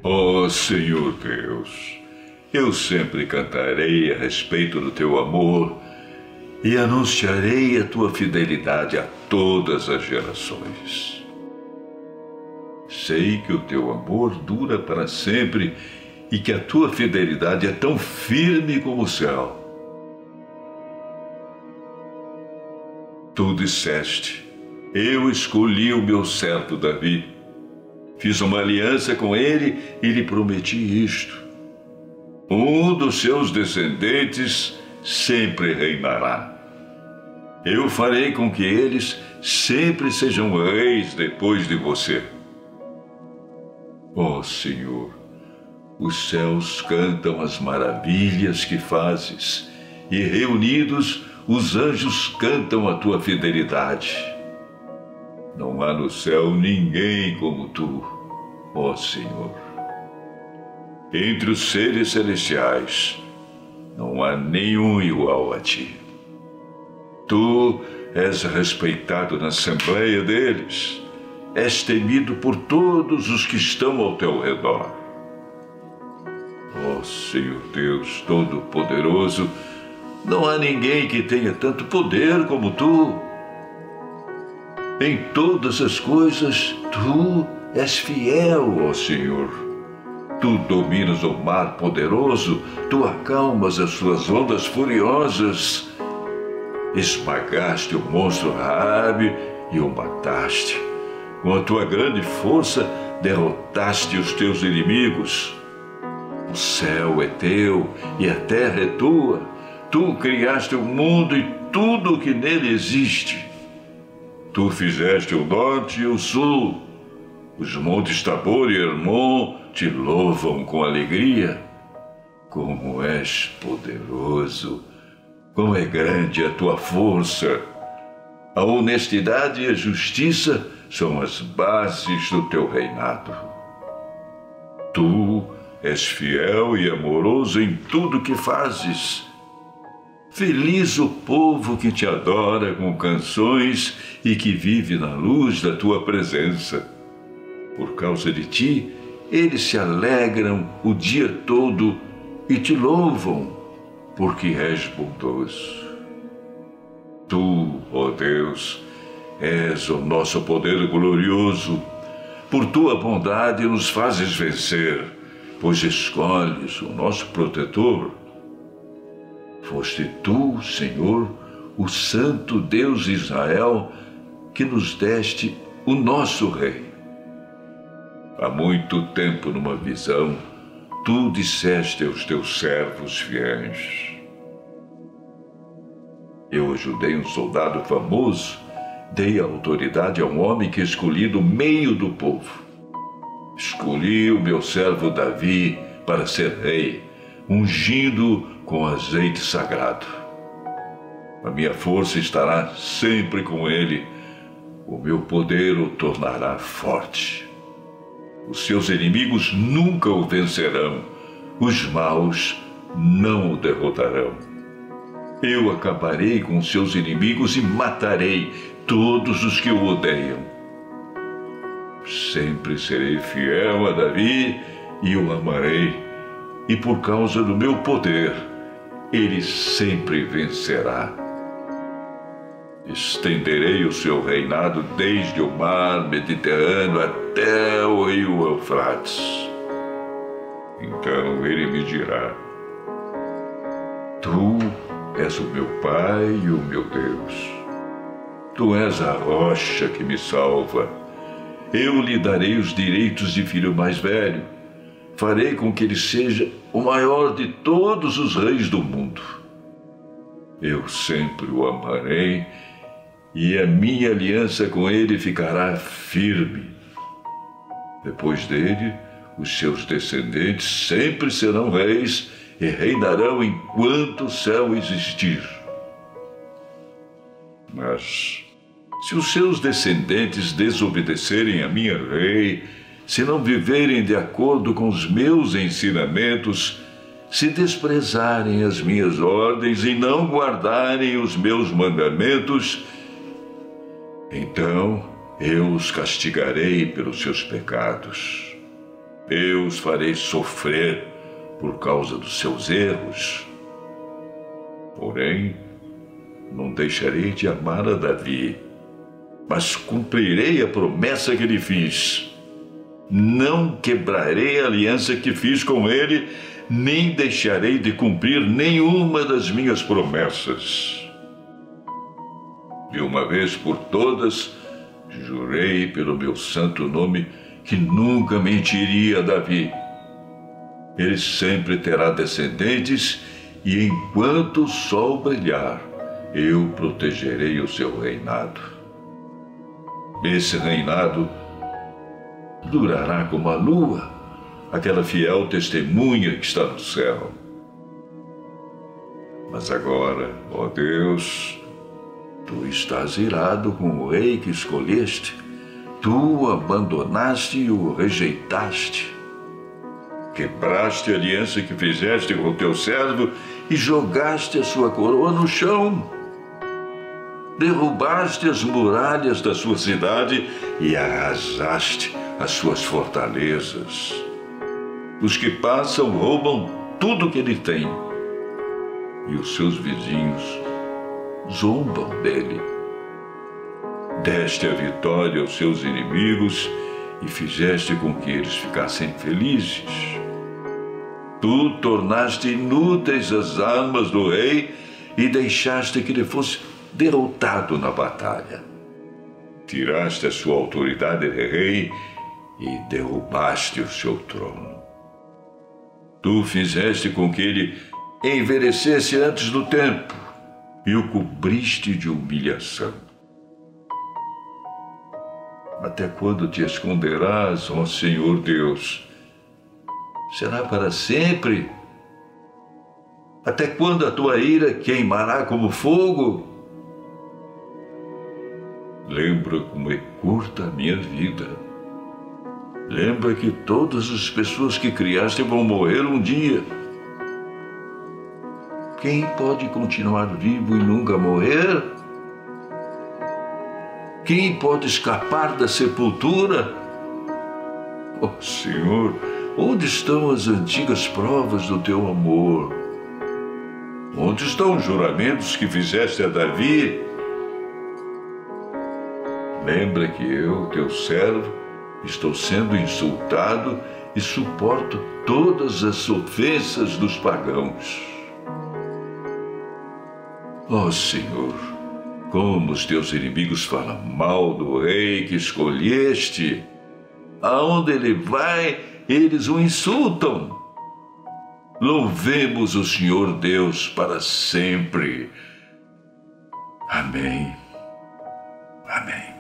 Ó Senhor Deus, eu sempre cantarei a respeito do teu amor e anunciarei a tua fidelidade a todas as gerações. Sei que o teu amor dura para sempre e que a tua fidelidade é tão firme como o céu. Tu disseste: eu escolhi o meu servo Davi. Fiz uma aliança com ele e lhe prometi isto: um dos seus descendentes sempre reinará. Eu farei com que eles sempre sejam reis depois de você. Ó Senhor, os céus cantam as maravilhas que fazes, e reunidos os anjos cantam a tua fidelidade. Não há no céu ninguém como tu, ó Senhor. Entre os seres celestiais, não há nenhum igual a ti. Tu és respeitado na assembleia deles, és temido por todos os que estão ao teu redor. Ó Senhor Deus Todo-Poderoso, não há ninguém que tenha tanto poder como tu. Em todas as coisas, tu és fiel, ó Senhor. Tu dominas o mar poderoso, tu acalmas as suas ondas furiosas. Esmagaste o monstro Raabe e o mataste. Com a tua grande força, derrotaste os teus inimigos. O céu é teu e a terra é tua. Tu criaste o mundo e tudo o que nele existe. Tu fizeste o norte e o sul. Os montes Tabor e Hermon te louvam com alegria. Como és poderoso, como é grande a tua força. A honestidade e a justiça são as bases do teu reinado. Tu és fiel e amoroso em tudo que fazes. Feliz o povo que te adora com canções e que vive na luz da tua presença. Por causa de ti, eles se alegram o dia todo e te louvam, porque és bondoso. Tu, ó Deus, és o nosso poder glorioso. Por tua bondade nos fazes vencer, pois escolhes o nosso protetor. Foste tu, Senhor, o Santo Deus de Israel, que nos deste o nosso Rei. Há muito tempo, numa visão, tu disseste aos teus servos fiéis: eu ajudei um soldado famoso, dei autoridade a um homem que escolhi do meio do povo. Escolhi o meu servo Davi para ser rei, ungindo com azeite sagrado. A minha força estará sempre com ele, o meu poder o tornará forte. Os seus inimigos nunca o vencerão, os maus não o derrotarão. Eu acabarei com seus inimigos e matarei todos os que o odeiam. Sempre serei fiel a Davi e o amarei, e por causa do meu poder, ele sempre vencerá. Estenderei o seu reinado desde o mar Mediterrâneo até o rio Eufrates. Então ele me dirá: tu és o meu Pai e o meu Deus. Tu és a rocha que me salva. Eu lhe darei os direitos de filho mais velho. Farei com que ele seja o maior de todos os reis do mundo. Eu sempre o amarei e a minha aliança com ele ficará firme. Depois dele, os seus descendentes sempre serão reis e reinarão enquanto o céu existir. Mas, se os seus descendentes desobedecerem a minha lei, se não viverem de acordo com os meus ensinamentos, se desprezarem as minhas ordens e não guardarem os meus mandamentos, então eu os castigarei pelos seus pecados. eu os farei sofrer por causa dos seus erros. Porém, não deixarei de amar a Davi, mas cumprirei a promessa que lhe fiz. Não quebrarei a aliança que fiz com ele, nem deixarei de cumprir nenhuma das minhas promessas. De uma vez por todas, jurei pelo meu santo nome que nunca mentiria a Davi. Ele sempre terá descendentes e, enquanto o sol brilhar, eu protegerei o seu reinado. Esse reinado durará como a lua, aquela fiel testemunha que está no céu. Mas agora, ó Deus, tu estás irado com o rei que escolheste. Tu o abandonaste e o rejeitaste. Quebraste a aliança que fizeste com o teu servo e jogaste a sua coroa no chão. Derrubaste as muralhas da sua cidade e arrasaste as suas fortalezas. Os que passam roubam tudo que ele tem, e os seus vizinhos zombam dele. Deste a vitória aos seus inimigos e fizeste com que eles ficassem felizes. Tu tornaste inúteis as armas do rei e deixaste que ele fosse derrotado na batalha. Tiraste a sua autoridade de rei e derrubaste o seu trono. Tu fizeste com que ele envelhecesse antes do tempo e o cobriste de humilhação. Até quando te esconderás, ó Senhor Deus? Será para sempre? Até quando a tua ira queimará como fogo? Lembra como é curta a minha vida. Lembra que todas as pessoas que criaste vão morrer um dia. Quem pode continuar vivo e nunca morrer? Quem pode escapar da sepultura? Oh, Senhor, onde estão as antigas provas do teu amor? Onde estão os juramentos que fizeste a Davi? Lembra que eu, teu servo, estou sendo insultado e suporto todas as ofensas dos pagãos. Ó Senhor, como os teus inimigos falam mal do rei que escolheste. Aonde ele vai, eles o insultam. Louvemos o Senhor Deus para sempre. Amém. Amém.